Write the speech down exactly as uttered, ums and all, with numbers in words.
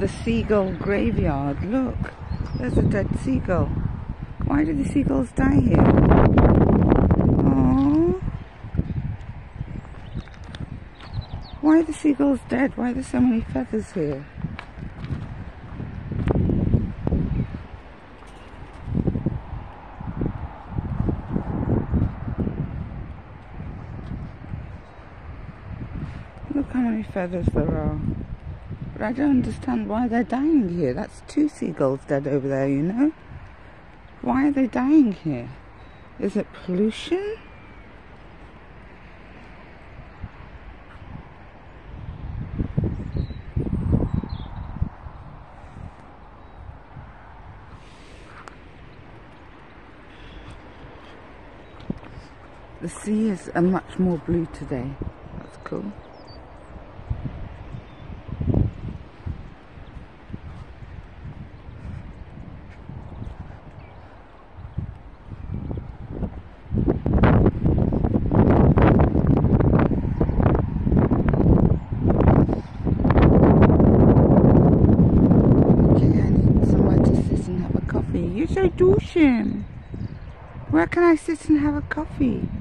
the seagull graveyard. Look, there's a dead seagull. Why did the seagulls die here? Aww. Why are the seagulls dead? Why are there so many feathers here? Look how many feathers there are. But I don't understand why they're dying here. That's two seagulls dead over there, you know? Why are they dying here? Is it pollution? The sea is a much more blue today. That's cool. You're so douching. Where can I sit and have a coffee?